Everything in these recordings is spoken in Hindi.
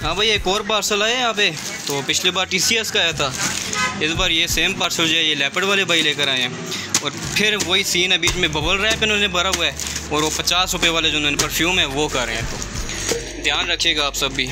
हाँ भाई, एक और पार्सल आया यहाँ पे। तो पिछली बार TCS का आया था, इस बार ये सेम पार्सल जो है ये लेपर्ड वाले भाई लेकर आए हैं। और फिर वही सीन है, बीच में बबल रैप इन्होंने भरा हुआ है और वो 50 रुपये वाले जो उन्होंने परफ्यूम है वो कर रहे हैं। तो ध्यान रखिएगा आप सब भी।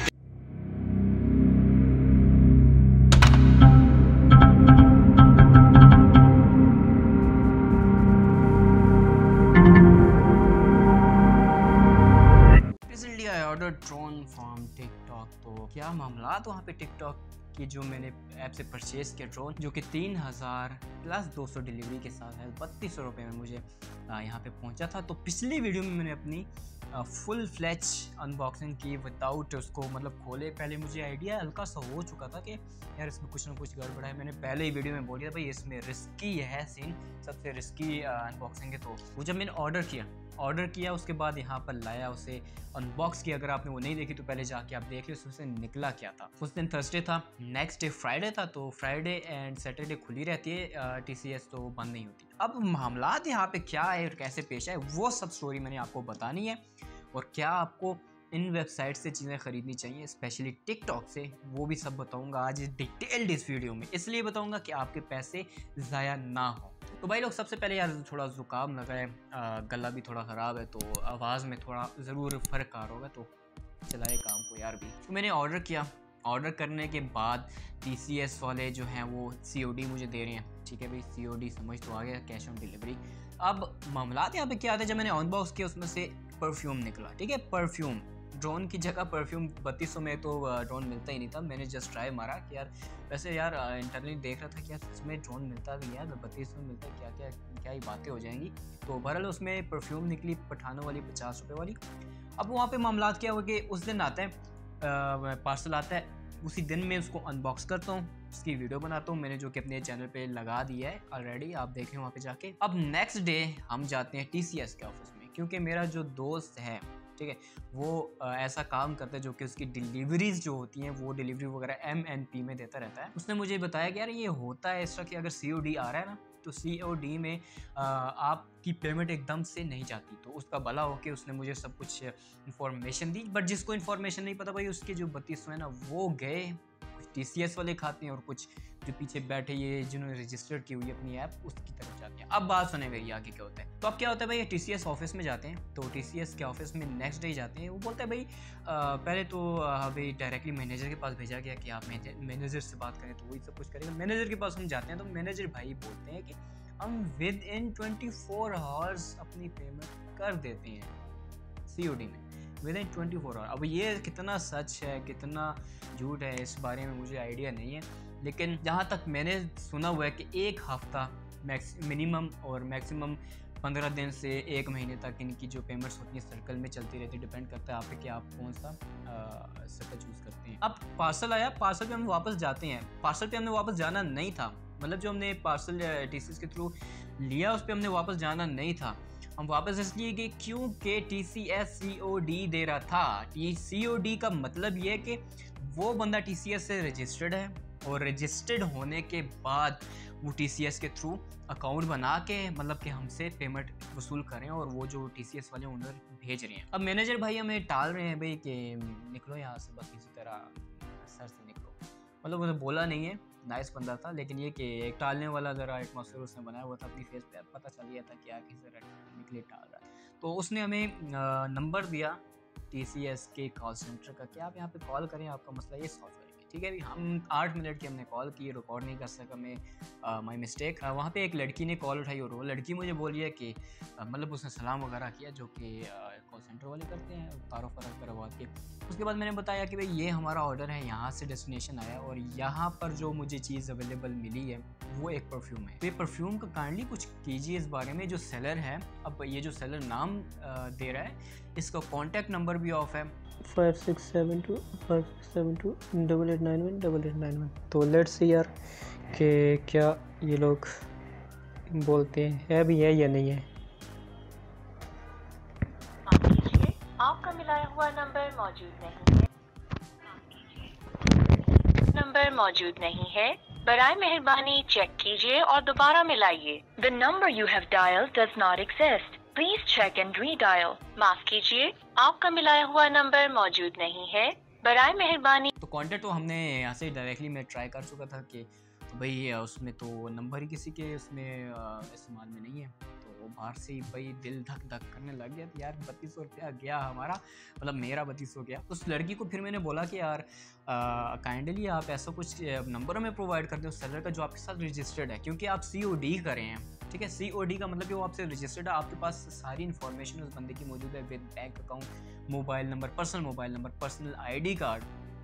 Order drone from TikTok. तो क्या मामला वहाँ पे टिकटॉक की जो मैंने ऐप से परचेज़ किया ड्रोन, जो कि 3000 प्लस 200 डिलीवरी के साथ है, 3200 रुपये में मुझे यहाँ पे पहुँचा था। तो पिछली वीडियो में मैंने अपनी फुल फ्लैच अनबॉक्सिंग की विदाउट उसको मतलब खोले। पहले मुझे आइडिया हल्का सा हो चुका था कि यार इसमें कुछ ना कुछ गड़बड़ है। मैंने पहले ही वीडियो में बोल दिया भाई इसमें रिस्की है सीन, सबसे रिस्की अनबॉक्सिंग है। तो वो जब मैंने ऑर्डर किया उसके बाद यहाँ पर लाया, उसे अनबॉक्स किया। अगर आपने वो नहीं देखी तो पहले जाके आप देख लो उससे निकला क्या था। उस दिन थर्सडे था, नेक्स्ट डे फ्राइडे था। तो फ्राइडे एंड सैटरडे खुली रहती है TCS, तो बंद नहीं होती। अब मामलात यहाँ पे क्या है और कैसे पेश आए वो सब स्टोरी मैंने आपको बतानी है। और क्या आपको इन वेबसाइट से चीज़ें ख़रीदनी चाहिए, स्पेशली टिकटॉक से, वो भी सब बताऊंगा आज डिटेल्ड इस वीडियो में। इसलिए बताऊंगा कि आपके पैसे ज़ाया ना हो। तो भाई लोग, सबसे पहले यार थोड़ा ज़ुकाम लगा है, गला भी थोड़ा ख़राब है, तो आवाज़ में थोड़ा ज़रूर फ़र्क आ रहा होगा। तो चलाए काम को यार भी। तो मैंने ऑर्डर किया, ऑर्डर करने के बाद TCS वाले जो हैं वो COD मुझे दे रहे हैं। ठीक है भाई, COD समझ तो आ गया, कैश ऑन डिलीवरी। अब मामलात यहाँ पे क्या आते हैं, जब मैंने अनबॉक्स किया उसमें से परफ्यूम निकला। ठीक है, परफ्यूम ड्रोन की जगह परफ्यूम 3200 में तो ड्रोन मिलता ही नहीं था। मैंने जस्ट ट्राई मारा कि यार वैसे यार इंटरनेट देख रहा था कि यार सच में ड्रोन मिलता भी है, अगर 3200 में मिलता है क्या ही बातें हो जाएंगी। तो बहरहाल उसमें परफ्यूम निकली पठानों वाली 50 रुपये वाली। अब वहाँ पे मामलात क्या हुआ कि उस दिन आता है पार्सल आता है, उसी दिन मैं उसको अनबॉक्स करता हूँ, उसकी वीडियो बनाता हूँ मैंने, जो कि अपने चैनल पे लगा दिया है ऑलरेडी, आप देखें वहाँ पे जाके। अब नेक्स्ट डे हम जाते हैं TCS के ऑफिस में, क्योंकि मेरा जो दोस्त है, ठीक है, वो ऐसा काम करता है जो कि उसकी डिलीवरीज जो होती हैं वो डिलीवरी वगैरह MNP में देता रहता है। उसने मुझे बताया कि यार ये होता है इस तरह कि अगर COD आ रहा है ना, तो COD में आपकी पेमेंट एकदम से नहीं जाती। तो उसका भला हो के उसने मुझे सब कुछ इन्फॉर्मेशन दी। बट जिसको इन्फॉर्मेशन नहीं पता भाई, उसके जो 3200 है ना वो गए कुछ TCS वाले खाते हैं और कुछ जो पीछे बैठे ये जिन्होंने रजिस्टर्ड की हुई है अपनी ऐप उसकी तरफ जाते हैं। अब बात सुने मेरी आगे क्या होता है। तो अब क्या होता है भाई, TCS ऑफिस में जाते हैं। तो TCS के ऑफिस में नेक्स्ट डे जाते हैं। वो बोलते हैं भाई पहले तो भाई डायरेक्टली मैनेजर के पास भेजा गया कि आप मैनेजर से बात करें तो वही सब कुछ करेगा। मैनेजर के पास हम जाते हैं तो मैनेजर भाई बोलते हैं कि हम विद इन 24 आवर्स अपनी पेमेंट कर देते हैं COD में, विद इन 24 आवर। अब ये कितना सच है कितना झूठ है इस बारे में मुझे आइडिया नहीं है, लेकिन जहाँ तक मैंने सुना हुआ है कि एक हफ़्ता मिनिमम और मैक्सिमम 15 दिन से 1 महीने तक इनकी जो पेमेंट्स होती हैं सर्कल में चलती रहती है। डिपेंड करता है आप पे कि आप कौन सा सर्कल चूज़ करते हैं। अब पार्सल आया, पार्सल पे हम वापस जाते हैं। पार्सल पे हमने वापस जाना नहीं था, मतलब जो हमने पार्सल TCS के थ्रू लिया उस पर हमने वापस जाना नहीं था। हम वापस इसलिए कि क्योंकि TCS COD दे रहा था। COD का मतलब ये है कि वो बंदा TCS से रजिस्टर्ड है और रजिस्टर्ड होने के बाद वो TCS के थ्रू अकाउंट बना के मतलब कि हमसे पेमेंट वसूल करें, और वो जो TCS वाले ओनर भेज रहे हैं। अब मैनेजर भाई हमें टाल रहे हैं भाई कि निकलो यहाँ से, बस किसी तरह सर से निकलो। मतलब उन्हें बोला नहीं है, नाइस बंदा था, लेकिन ये कि एक टालने वाला ज़रा एटमॉस्फेयर उसने बनाया हुआ था अपनी फेस पे, पता चल गया था कि किसी तरह निकले टाल रहा है। तो उसने हमें नंबर दिया TCS के कॉल सेंटर का कि आप यहाँ पे कॉल करें, आपका मसला ये सॉल्व करेंगे। ठीक है, हम 8 मिनट की हमने कॉल की, रिकॉर्ड नहीं कर सका मैं, माय मिस्टेक। वहाँ पे एक लड़की ने कॉल उठाई और वो लड़की मुझे बोली है कि मतलब उसने सलाम वगैरह किया जो कि कॉल सेंटर वाले करते हैं, तारुफ करवा के। उसके बाद मैंने बताया कि भाई ये हमारा ऑर्डर है, यहाँ से डेस्टिनेशन आया और यहाँ पर जो मुझे चीज़ अवेलेबल मिली है वो एक परफ्यूम है। तो ये परफ्यूम का काइंडली कुछ कीजिए इस बारे में। जो सेलर है, अब ये जो सेलर नाम दे रहा है, इसका कॉन्टैक्ट नंबर भी ऑफ है 5672 8891 8891। तो लेट्स सी यार कि क्या ये लोग बोलते हैं, है भी है या नहीं है। आपका मिलाया हुआ नंबर मौजूद नहीं है, नंबर मौजूद नहीं है, बराए मेहरबानी चेक कीजिए और दोबारा मिलाइए। The number you have dialled does not exist, please check and redial. माफ कीजिए, आपका मिलाया हुआ नंबर मौजूद नहीं है, बराए मेहरबानी। तो कॉन्टैक्ट तो हमने यहाँ से डायरेक्टली मैं ट्राई कर चुका था कि भाई उसमें तो नंबर ही किसी के उसमें इस्तेमाल में नहीं है। तो बाहर से ही भाई दिल धक धक करने लग गया यार, 3200 रुपया गया हमारा, मतलब मेरा 3200 गया। उस लड़की को फिर मैंने बोला कि यार काइंडली आप ऐसा कुछ नंबर हमें प्रोवाइड कर दो सेलर का जो आपके साथ रजिस्टर्ड है, क्योंकि आप COD करें हैं, ठीक है। COD का मतलब कि वो आपसे रजिस्टर्ड है, आपके पास सारी इन्फॉर्मेशन उस बंदे की मौजूद है, with bank account, mobile number, personal ID card,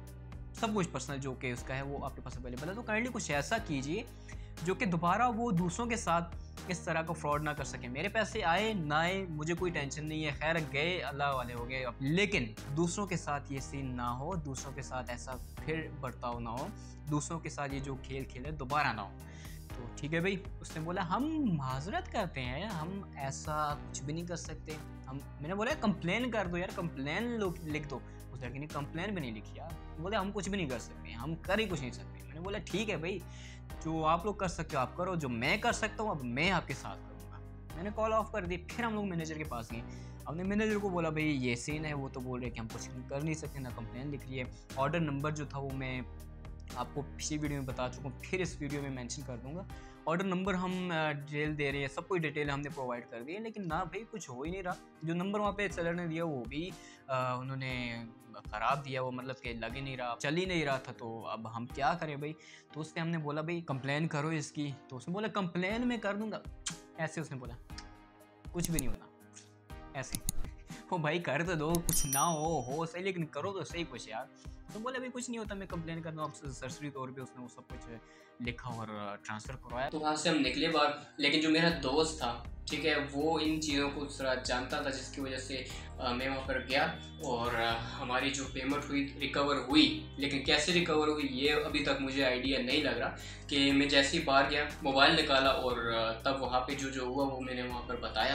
सब कुछ पर्सनल जो कि उसका है वो आपके पास अवेलेबल है। तो काइंडली कुछ ऐसा कीजिए जो कि दोबारा वो दूसरों के साथ इस तरह का फ्रॉड ना कर सके। मेरे पैसे आए ना आए मुझे कोई टेंशन नहीं है, खैर गए अल्लाह वाले हो गए, लेकिन दूसरों के साथ ये सीन ना हो, दूसरों के साथ ऐसा फिर बर्ताव ना हो, दूसरों के साथ ये जो खेल खेले दोबारा ना हो। तो ठीक है भाई, उसने बोला हम माजरत करते हैं, हम ऐसा कुछ भी नहीं कर सकते। मैंने बोला कंप्लेन कर दो यार, कंप्लेन लिख दो। उस लड़की ने कंप्लेन भी नहीं लिखी यार, बोले हम कुछ भी नहीं कर सकते, हम कर ही कुछ नहीं सकते। मैंने बोला ठीक है भाई, जो आप लोग कर सकते हो आप करो, जो मैं कर सकता हूँ अब मैं आपके साथ करूँगा। मैंने कॉल ऑफ कर दी। फिर हम लोग मैनेजर के पास गए, हमने मैनेजर को बोला भाई ये सीन है, वो तो बोल रहे कि हम कुछ कर नहीं सकते, ना कंप्लेन लिख रही है। ऑर्डर नंबर जो था वो मैं आपको पिछली वीडियो में बता चुका हूँ, फिर इस वीडियो में मेंशन कर दूंगा। ऑर्डर नंबर हम डिटेल दे रहे हैं, सब कुछ डिटेल हमने प्रोवाइड कर दी है, लेकिन ना भाई कुछ हो ही नहीं रहा। जो नंबर वहाँ पे सेलर ने दिया वो भी उन्होंने ख़राब दिया, वो मतलब कि लग ही नहीं रहा, चल ही नहीं रहा था। तो अब हम क्या करें भाई? तो उससे हमने बोला भाई कंप्लेन करो इसकी। तो उसने बोला कंप्लेन मैं कर दूंगा, ऐसे उसने बोला कुछ भी नहीं होता ऐसे। ओ भाई कर तो दो, कुछ ना हो सही, लेकिन करो तो सही कुछ यार। तो बोले अभी कुछ नहीं होता, मैं कंप्लेन कर दूँ। अब सरसरी तौर पे उसने वो सब कुछ लिखा और ट्रांसफ़र करवाया। तो वहाँ से हम निकले बाहर, लेकिन जो मेरा दोस्त था, ठीक है, वो इन चीज़ों को थोड़ा जानता था, जिसकी वजह से मैं वहाँ पर गया और हमारी जो पेमेंट हुई रिकवर हुई। लेकिन कैसे रिकवर हुई ये अभी तक मुझे आइडिया नहीं लग रहा। कि मैं जैसे ही बाहर गया, मोबाइल निकाला और तब वहाँ पे जो हुआ वो मैंने वहाँ पर बताया।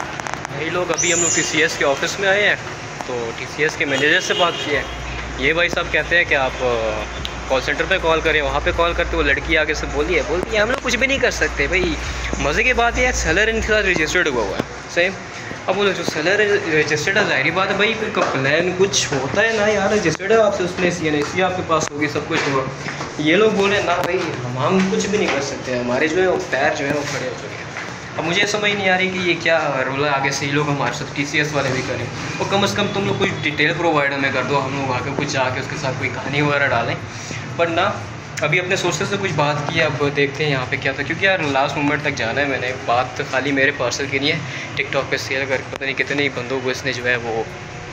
भाई लोग अभी हम लोग TCS के ऑफिस में आए हैं, तो TCS के मैनेजर से बात की है। ये भाई साहब कहते हैं कि आप कॉल सेंटर पे कॉल करें। वहाँ पे कॉल करते वो लड़की आगे से बोलती है हम लोग कुछ भी नहीं कर सकते। भाई मज़े की बात है, सेलर इनके साथ रजिस्टर्ड हुआ है सेम। अब बोलो जो सेलर रजिस्टर्ड है, जाहिर बात है भाई फिर कंप्लेन कुछ होता है ना यार, रजिस्टर्ड है आपसे उसने, CNC आपके पास होगी, सब कुछ होगा। ये लोग बोले ना भाई हम कुछ भी नहीं कर सकते, हमारे जो है वो पैर जो है वो खड़े हो चुके हैं। अब मुझे समझ नहीं आ रही कि ये क्या रोल है, आगे से ये लोग हमारे साथ TCS वाले भी करें। और कम से कम तुम लोग कुछ डिटेल प्रोवाइड हमें कर दो, हम लोग आके कुछ आके उसके साथ कोई कहानी वगैरह डालें। पर ना अभी अपने सोर्सेज से कुछ बात की है, अब देखते हैं यहाँ पे क्या था। क्योंकि यार लास्ट मोमेंट तक जाना है मैंने, बात खाली मेरे पार्सल की नहीं है। टिकटॉक पे शेयर करके पता नहीं कितने ही बंदों को इसने जो है वो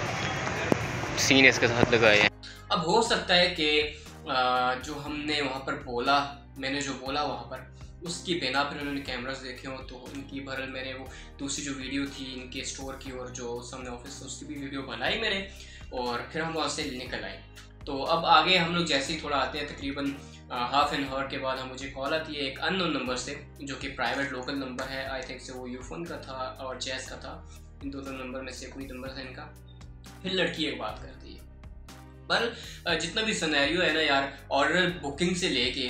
सीन इसके साथ लगाए हैं। अब हो सकता है कि जो हमने वहाँ पर बोला, मैंने जो बोला वहाँ पर, उसकी बिना पर उन्होंने कैमरास देखे हों। तो उनकी बहरहाल मैंने वो दूसरी जो वीडियो थी इनके स्टोर की और जो सामने ऑफिस था उसकी भी वीडियो बनाई मैंने, और फिर हम वहाँ से निकल आए। तो अब आगे हम लोग जैसे ही थोड़ा आते हैं, तकरीबन हाफ एन आवर के बाद मुझे कॉल आती है एक अननोन नंबर से, जो कि प्राइवेट लोकल नंबर है। आई थिंक से वो यूफोन का था और जैस का था, इन दोनों नंबर में से कोई नंबर था इनका। फिर लड़की एक बात करती है, पर जितना भी सिनेरियो है ना यार, ऑर्डर बुकिंग से लेके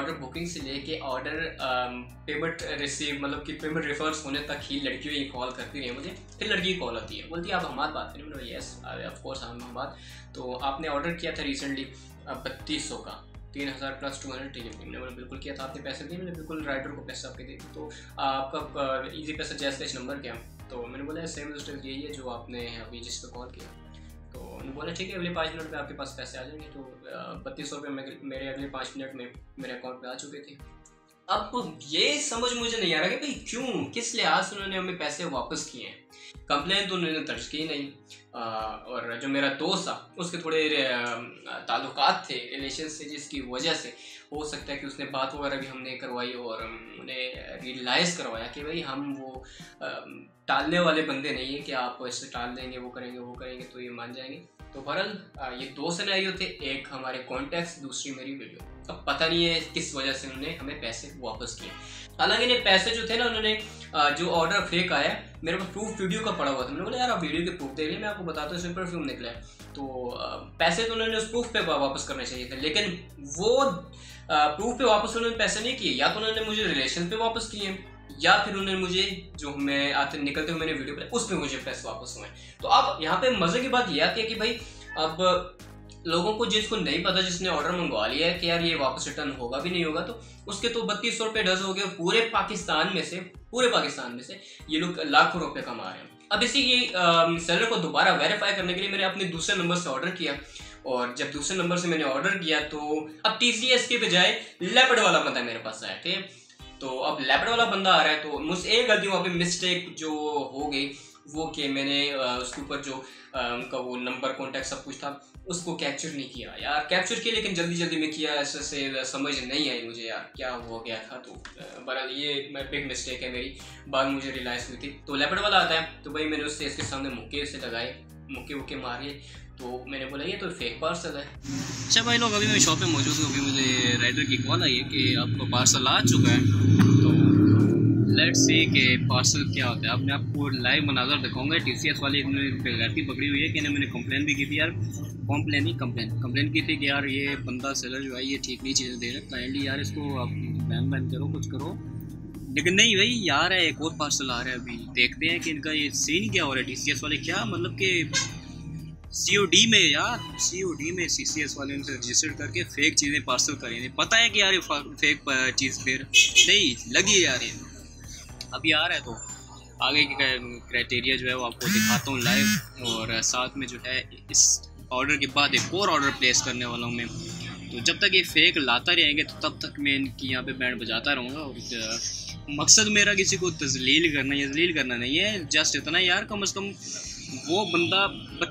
ऑर्डर पेमेंट रिसीव, मतलब कि पेमेंट रिफर्स होने तक ही लड़कियों ये कॉल करती रही है मुझे। फिर लड़की की कॉल आती है, बोलती है आप हमारे बात करें। मैंने यस ऑफ कोर्स हम बात। तो आपने ऑर्डर किया था रिसेंटली 3200 का, 3000 प्लस 200 डिलीवरी। मैंने बोला बिल्कुल किया था, आपने पैसे दिए? मैंने बिल्कुल राइडर को पैसे आपके दे दिए। तो आपका ईजी पैसा जैस कैश नंबर क्या? तो मैंने बोला सेम डिटेल्स यही है जो आपने अभी जिस पर कॉल किया। तो उन्होंने बोला ठीक है, अगले 5 मिनट में आपके पास पैसे आ जाएंगे। तो 3200 रुपये मेरे अगले 5 मिनट में मेरे अकाउंट पे आ चुके थे। अब ये समझ मुझे नहीं आ रहा कि भाई क्यों, किस लिहाज से उन्होंने हमें पैसे वापस किए हैं। कंप्लेन तो उन्होंने दर्ज की नहीं। और जो मेरा दोस्त था उसके थोड़े ताल्लुकात थे, रिलेशन से, जिसकी वजह से हो सकता है कि उसने बात वगैरह भी हमने करवाई और उन्हें रियलाइज़ करवाया कि भाई हम वो टालने वाले बंदे नहीं हैं कि आप इससे टाल देंगे, वो करेंगे तो ये मान जाएंगे। तो बहरहाल ये 2 सिनेरियो थे, एक हमारे कॉन्टैक्ट्स, दूसरी मेरी वीडियो। अब पता नहीं है किस वजह से उन्होंने हमें पैसे वापस किए। हालांकि इन्हें पैसे जो थे ना, उन्होंने जो ऑर्डर फेक आया, मेरे पास प्रूफ वीडियो का पड़ा हुआ था। मैंने बोला यार आप वीडियो के प्रूफ देख लें, मैं आपको बताता हूँ इसमें परफ्यूम निकला है। तो पैसे तो उन्होंने उस प्रूफ पे वापस करने चाहिए थे, लेकिन वो प्रूफ पे वापस उन्होंने पैसे नहीं किए। या तो उन्होंने मुझे रिलेशन पे वापस किए, या फिर उन्होंने मुझे जो मैं आते निकलते हुए मैंने वीडियो पे उस पर मुझे पैसे वापस हुए। तो अब यहाँ पे मजे की बात यह आती है कि भाई अब लोगों को जिसको नहीं पता, जिसने ऑर्डर मंगवा लिया है कि यार ये वापस रिटर्न होगा भी नहीं होगा, तो उसके तो 3200 रुपये डज हो गए। पूरे पाकिस्तान में से ये लोग लाखों रुपए कमा रहे हैं। अब इसी सेलर को दोबारा वेरीफाई करने के लिए मैंने अपने दूसरे नंबर से ऑर्डर किया, और जब दूसरे नंबर से मैंने ऑर्डर किया तो अब TCS के बजाय लेपर्ड वाला बंदा मेरे पास आया। ठीक है, तो अब लेपर्ड वाला बंदा आ रहा है, तो मुझसे एक गलती वहाँ पे मिस्टेक जो हो गई वो कि मैंने उसके ऊपर जो उनका वो नंबर कॉन्टैक्ट सब कुछ था उसको कैप्चर नहीं किया यार। कैप्चर किया लेकिन जल्दी में किया, ऐसे से समझ नहीं आई मुझे यार क्या हो गया था। तो बहरहाल ये बिग मिस्टेक है मेरी, बाद मुझे रियलाइज़ हुई थी। तो लेपर्ड वाला आता है, तो भाई मैंने उससे इसके सामने मुक्के से लगाए, मुक्के मारे, तो मैंने बोला ये तो फेक पार्सल है। अच्छा भाई लोग, अभी मैं शॉप पे मौजूद हूँ। अभी मुझे राइडर की कॉल आई है कि आपका पार्सल आ चुका है, तो लेट्स सी कि पार्सल क्या होता है। अब मैं आपको लाइव मनाजर दिखाऊंगा। TCS वाली बेगैरती पकड़ी हुई है कि मैंने कंप्लेन भी की थी यार, कंप्लेन की थी कि यार ये बंदा सेलर जो है ये ठीक नहीं चीज़ें दे रहा, काइंडली यार इसको आप बैन करो, कुछ करो। लेकिन नहीं भाई यार है, एक और पार्सल आ रहा है। अभी देखते हैं कि इनका ये सीन क्या हो रहा है। TCS वाले क्या मतलब कि COD में यार, COD में TCS वाले उनसे रजिस्टर करके फेक चीज़ें पार्सल करें। पता है कि यार ये फेक चीज़ फिर नहीं लगी है यार। ये अभी आ रहा है, तो आगे की क्राइटेरिया जो है वो आपको दिखाता हूँ लाइव, और साथ में जो है इस ऑर्डर के बाद एक और ऑर्डर प्लेस करने वाला हूँ मैं। तो जब तक ये फेक लाता रहेंगे तो तब तक मैं इनकी यहाँ पे बैंड बजाता रहूँगा। और मकसद मेरा किसी को तजलील करना नहीं है, जस्ट इतना यार कम से कम वो बंदा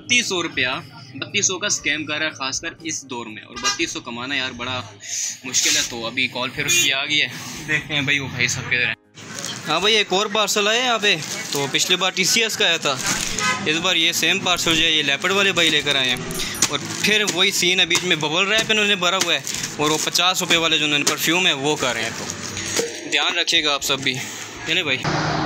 3200 का स्कैम कर रहा है, खासकर इस दौर में, और 3200 कमाना यार बड़ा मुश्किल है। तो अभी कॉल फिर उसकी आ गई है, देखते हैं भाई वो भाई सब किधर है। हाँ भाई एक और पार्सल आया यहाँ पे। तो पिछली बार TCS का आया था, इस बार ये सेम पार्सल जो है ये लेपर्ड वाले भाई लेकर आए हैं। और फिर वही सीन है, बीच में बबल रैप इन्होंने भरा हुआ है, और वो 50 रुपये वाले जो उन्होंने परफ्यूम है वो कर रहे हैं। तो ध्यान रखिएगा आप सब भी, है ना भाई।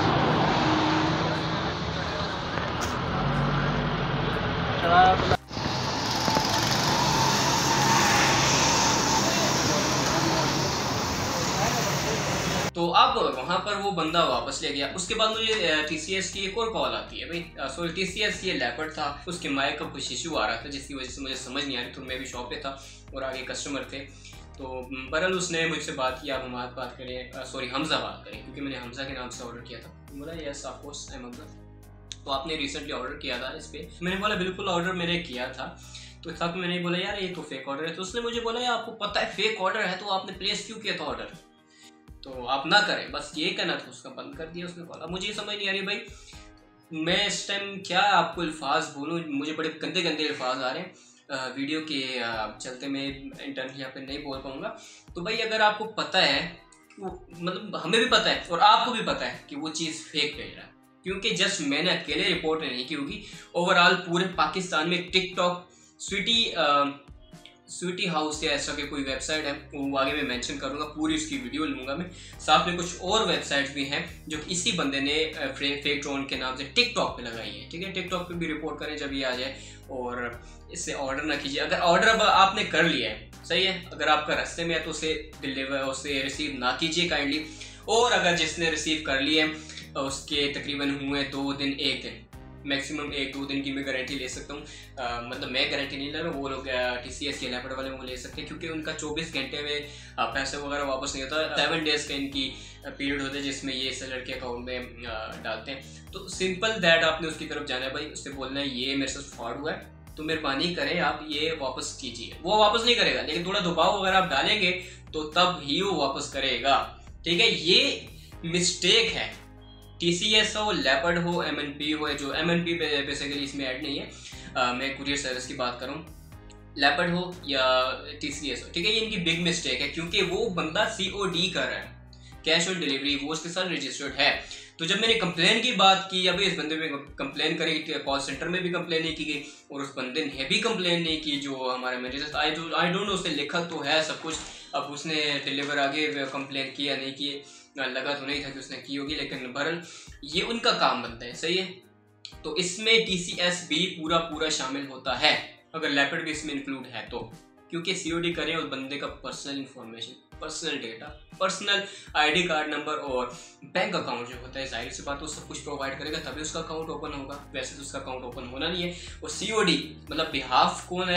तो अब वहाँ पर वो बंदा वापस ले गया। उसके बाद मुझे TCS की एक और कॉल आती है भाई। सॉरी TCS की लेपर्ड था, उसके माइक का कुछ इशू आ रहा था जिसकी वजह से मुझे समझ नहीं आ रही। तो मैं भी शॉप पे था और आगे कस्टमर थे, तो बहरहाल उसने मुझसे बात किया, आप हमारे बात करें, सॉरी हमजा बात करें, क्योंकि मैंने हमजा के नाम से ऑर्डर किया था। बोला yes of course I am Hamza, तो आपने रिसेंटली ऑर्डर किया था इस पर। मैंने बोला बिल्कुल ऑर्डर मैंने किया था। तो साथ में मैंने बोला यार ये तो फेक ऑर्डर है। तो उसने मुझे बोला यार आपको पता है फेक ऑर्डर है, तो आपने प्लेस क्यों किया था ऑर्डर, तो आप ना करें, बस ये कहना था। उसका बंद कर दिया उसने कॉल। अब मुझे ये समझ नहीं आ रही भाई मैं इस टाइम क्या आपको अल्फाज बोलूँ, मुझे बड़े गंदे अल्फाज आ रहे हैं वीडियो के चलते, मैं इंटरनेट यहाँ पे नहीं बोल पाऊँगा। तो भाई अगर आपको पता है, मतलब हमें भी पता है और आपको भी पता है कि वो चीज़ फेक भेज रहा है, क्योंकि जस्ट मैंने अकेले रिपोर्ट नहीं की होगी, ओवरऑल पूरे पाकिस्तान में टिकटॉक स्वीटी हाउस या ऐसा के कोई वेबसाइट है, वो आगे मैं मेंशन करूंगा, पूरी उसकी वीडियो लूँगा मैं। साथ में कुछ और वेबसाइट्स भी हैं जो इसी बंदे ने फेक ड्रोन के नाम से टिकटॉक पे लगाई है। ठीक है, टिकटॉक पे भी रिपोर्ट करें जब ये आ जाए, और इससे ऑर्डर ना कीजिए। अगर ऑर्डर अब आपने कर लिया है, सही है, अगर आपका रास्ते में है तो उसे रिसीव ना कीजिए काइंडली। और अगर जिसने रिसीव कर लिया है उसके तकरीबन हुए 2 दिन 1 दिन, मैक्सिमम 1-2 दिन की मैं गारंटी ले सकता हूँ। मतलब मैं गारंटी नहीं ले रहा, वो लोग TCS के लेपर्ड वाले वो ले सकते हैं, क्योंकि उनका 24 घंटे में पैसे वगैरह वापस नहीं होता। 7 डेज़ का इनकी पीरियड होता है जिसमें ये सेलर के अकाउंट में डालते हैं। तो सिंपल दैट आपने उसकी तरफ जाना है भाई, उससे बोलना है ये मेरे साथ फ्रॉड हुआ है, तो मेहरबानी करें आप ये वापस कीजिए। वो वापस नहीं करेगा, लेकिन थोड़ा दबाव अगर आप डालेंगे तो तब ही वो वापस करेगा। ठीक है, ये मिस्टेक है। TCS हो, लेपर्ड हो, MNP हो, जो MNP बेसिकली इसमें ऐड नहीं है, मैं कुरियर सर्विस की बात करूँ, लेपर्ड हो या TCS हो, ठीक है, ये इनकी बिग मिस्टेक है, क्योंकि वो बंदा COD कर रहा है, कैश ऑन डिलीवरी, वो उसके साथ रजिस्टर्ड है। तो जब मैंने कंप्लेन की बात की, अभी इस बंदे पे कंप्लेन करेगी, कॉल सेंटर में भी कंप्लेन नहीं की गई, और उस बंदे ने भी कंप्लेन नहीं की जो हमारे मैनेजर, आई डोंट नो, उसने लिखा तो है सब कुछ, अब उसने डिलीवर आगे कंप्लेन किया नहीं किए, लगा तो नहीं था कि उसने की होगी, लेकिन बहरहाल ये उनका काम बनता है, सही है। तो इसमें TCS भी पूरा शामिल होता है, अगर लेपर्ड भी इसमें इंक्लूड है तो, क्योंकि COD करें उस बंदे का personal information, personal data, personal ID card number और बैंक अकाउंट जो होता है, जाहिर सी बात वो सब कुछ प्रोवाइड करेगा तभी उसका अकाउंट ओपन होगा, वैसे तो उसका अकाउंट ओपन होना नहीं है। और COD मतलब बिहाफ कौन है,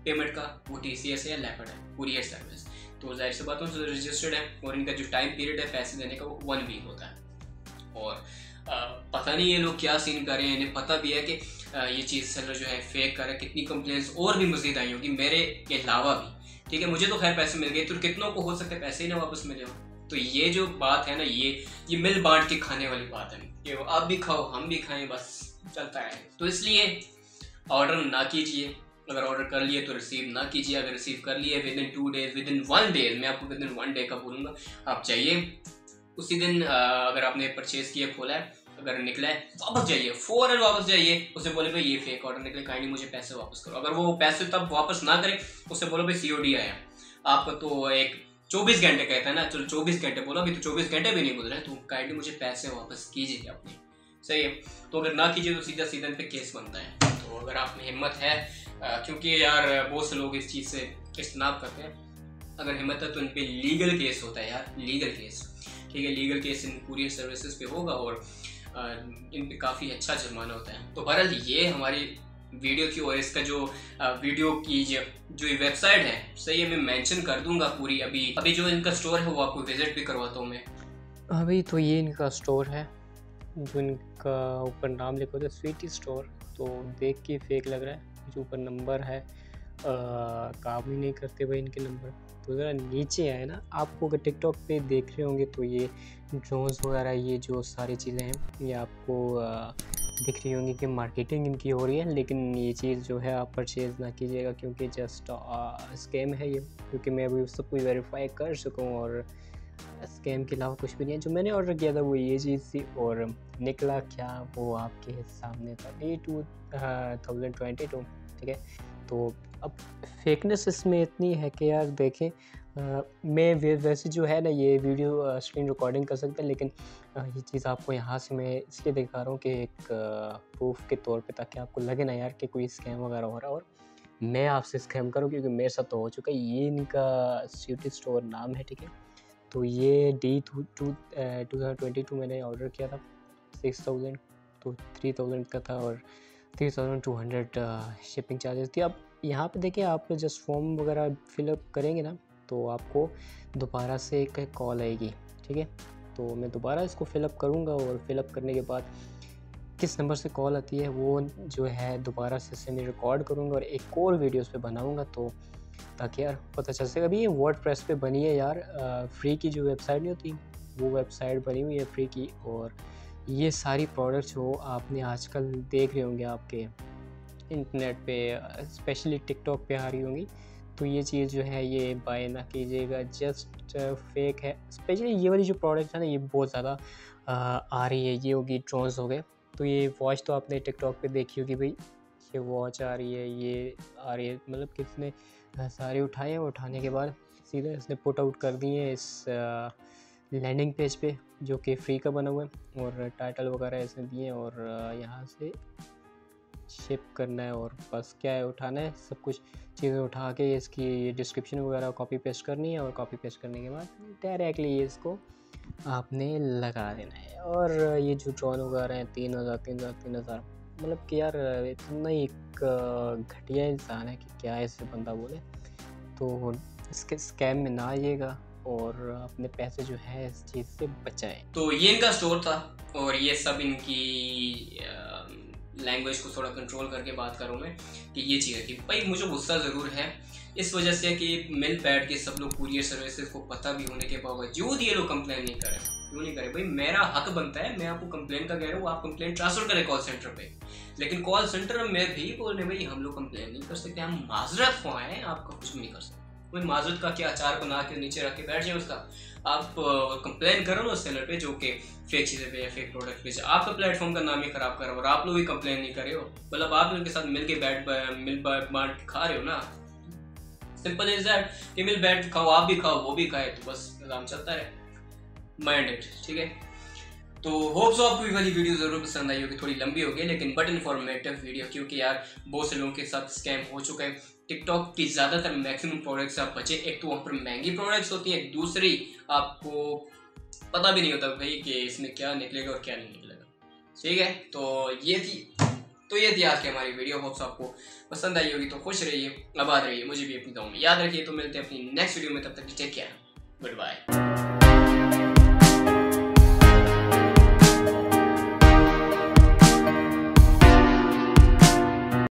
पेमेंट का, वो TCS है या लेपर्ड है, कुरियर सर्विस। तो जाहिर सी बात है रजिस्टर्ड है, और इनका जो टाइम पीरियड है पैसे देने का वो 1 वीक होता है। और पता नहीं ये लोग क्या सीन कर रहे हैं, इन्हें पता भी है कि ये चीज़ सेलर जो है फेक कर रहा है। कितनी कंप्लेंट्स और भी मजीद आई होगी मेरे के अलावा भी, ठीक है। मुझे तो खैर पैसे मिल गए, तो कितनों को हो सकता है पैसे ही ना वापस मिले हो। तो ये जो बात है ना, ये मिल बांट के खाने वाली बात है कि आप भी खाओ हम भी खाएं, बस चलता है। तो इसलिए ऑर्डर ना कीजिए, अगर ऑर्डर कर लिए तो रिसीव ना कीजिए। अगर रिसीव कर लिए विदिन 2 डेज, विदिन 1 डे, मैं आपको विदिन 1 डे का बोलूँगा, आप चाहिए उसी दिन अगर आपने परचेज किया, खोला है, अगर निकला है वापस जाइए, फ़ौरन वापस जाइए, उसे बोले भाई ये फेक ऑर्डर निकले, काइंडली मुझे पैसे वापस करो। अगर वो पैसे तब वापस ना करे, उसे बोलो भाई COD आया। आपका तो एक 24 घंटे कहता है ना, चलो 24 घंटे बोला, अभी तो 24 घंटे भी नहीं गुजरे, तो काइंडली मुझे पैसे वापस कीजिए अपने, सही है। तो अगर ना कीजिए तो सीधा सीधा इन पर केस बनता है। तो अगर आप में हिम्मत है, क्योंकि यार बहुत से लोग इस चीज़ से इज्तनाब करते हैं, अगर हिम्मत है तो इन पर लीगल केस होता है यार, लीगल केस, ठीक है। लीगल केस इन कुरियर सर्विसेज पे होगा और इन पे काफ़ी अच्छा जुर्माना होता है। तो बहरहाल ये हमारी वीडियो की, और इसका जो वीडियो की जो वेबसाइट है, सही है, मैं मेंशन कर दूंगा पूरी। अभी जो इनका स्टोर है वो आपको विजिट भी करवाता हूँ मैं। अभी तो ये इनका स्टोर है, जो इनका ऊपर नाम लिखा होता है स्वीटी स्टोर, तो देख के फेक लग रहा है। जो ऊपर नंबर है काम ही नहीं करते भाई इनके नंबर। तो ज़रा नीचे आए ना, आपको अगर टिकटॉक पे देख रहे होंगे तो ये ड्रोन्स वगैरह, ये जो सारी चीज़ें हैं, ये आपको दिख रही होंगी कि मार्केटिंग इनकी हो रही है। लेकिन ये चीज़ जो है आप परचेज़ ना कीजिएगा, क्योंकि जस्ट स्कैम है ये। क्योंकि मैं अभी सब कुछ वेरीफाई कर चुका हूँ, और स्कैम के अलावा कुछ भी नहीं है। जो मैंने ऑर्डर किया था वो ये चीज़ थी, और निकला क्या वो आपके सामने था, 2022, ठीक है। तो अब फेकनेस इसमें इतनी है कि यार देखें, मैं वैसे जो है ना ये वीडियो स्क्रीन रिकॉर्डिंग कर सकता है, लेकिन ये चीज़ आपको यहाँ से मैं इसलिए दिखा रहा हूँ कि एक प्रूफ के तौर पे, ताकि आपको लगे ना यार कि कोई स्कैम वगैरह हो रहा है और मैं आपसे स्कैम करूँ, क्योंकि मेरे साथ तो हो चुका है। ये इनका स्वीटी स्टोर नाम है, ठीक है। तो ये 2022 मैंने ऑर्डर किया था 6000, तो 3000 का था, और 3200 शिपिंग चार्जेस थी। अब यहाँ पे देखिए, आप जस्ट फॉर्म वगैरह फिलअप करेंगे ना, तो आपको दोबारा से एक कॉल आएगी, ठीक है। तो मैं दोबारा इसको फिलअप करूँगा, और फिलअप करने के बाद किस नंबर से कॉल आती है वो जो है दोबारा से मैं रिकॉर्ड करूँगा और एक और वीडियोस पे बनाऊँगा, तो ताकि यार पता चल सके। अभी ये वर्डप्रेस पे बनी है यार, फ्री की जो वेबसाइट नहीं होती, वो वेबसाइट बनी हुई है फ्री की। और ये सारी प्रोडक्ट्स जो आपने आजकल देख रहे होंगे आपके इंटरनेट पे, स्पेशली टिकटॉक पे आ रही होंगी, तो ये चीज़ जो है ये बाय ना कीजिएगा, जस्ट फेक है। स्पेशली ये वाली जो प्रोडक्ट है ना, ये बहुत ज़्यादा आ रही है। ये होगी ड्रोन्स हो गए, तो ये वॉच तो आपने टिकटॉक पे देखी होगी भाई, ये वॉच आ रही है, ये आ रही है, मतलब किसने सारे उठाए, उठाने के बाद सीधे इसने पुट आउट कर दिए है इस लैंडिंग पेज पे, जो कि फ्री का बना हुआ है, और टाइटल वगैरह इसने दिए हैं, और यहाँ से शिप करना है, और बस क्या है, उठाना है सब कुछ चीज़ें उठा के इसकी डिस्क्रिप्शन वगैरह कॉपी पेस्ट करनी है, और कॉपी पेस्ट करने के बाद डायरेक्टली इसको आपने लगा देना है। और ये जो ड्रोन वगैरह हैं 3000, मतलब कि यार इतना ही एक घटिया इंसान है कि क्या ऐसे बंदा बोले। तो इसके स्कैम में ना आइएगा, और अपने पैसे जो है इस चीज़ से बचाएं। तो ये इनका स्टोर था, और ये सब इनकी लैंग्वेज को थोड़ा कंट्रोल करके बात करूँ मैं कि ये चीज़ थी भाई। मुझे गुस्सा ज़रूर है इस वजह से कि मिल बैठ के सब लोग कुरियर सर्विसेज को पता भी होने के बावजूद ये लोग कंप्लेन नहीं करें। क्यों नहीं करें भाई? मेरा हक बनता है, मैं आपको कंप्लेन का कह रहा हूँ, आप कंप्लेन ट्रांसफर करें कॉल सेंटर पे। लेकिन कॉल सेंटर में भी बोल रहे भाई हम लोग कंप्लेन नहीं कर सकते, हम माजरत खुआएं, आपका कुछ नहीं कर सकते। कोई माजरत का क्या, अचार बना के नीचे रख के बैठ जाए उसका। आप कंप्लेन करो ना उस सेलर पे जो कि फेक चीज़ें पे या फेक प्रोडक्ट पे, आपका प्लेटफॉर्म का नाम ही खराब कर रहा हो, और आप लोग भी कंप्लेन नहीं कर रहे हो, मतलब आप लोग के साथ मिल के मिल बांट खा रहे हो ना। सिंपल इज दैट कि मिल बैठ खाओ, आप भी खाओ वो भी खाए, तो बस निज़ाम चलता रहे। माइंड इट, ठीक है। तो होप सो आपको ये वाली वीडियो ज़रूर पसंद आई होगी, थोड़ी लंबी होगी लेकिन बट इन्फॉर्मेटिव वीडियो, क्योंकि यार बहुत से लोगों के साथ स्कैम हो चुका है। टिकटॉक की ज़्यादातर मैक्सिमम प्रोडक्ट्स आप बचे, एक तो वहाँ पर महंगी प्रोडक्ट्स होती हैं, दूसरी आपको पता भी नहीं होता भाई कि इसमें क्या निकलेगा और क्या नहीं निकलेगा, ठीक है। तो ये थी तो ये थी आज की हमारी वीडियो, होप्स आपको पसंद आई होगी। तो खुश रहिए, आबाद रहिए, मुझे भी अपनी दुआओं में याद रखिए। तो मिलते हैं अपनी नेक्स्ट वीडियो में, तब तक टेक केयर, गुड बाय।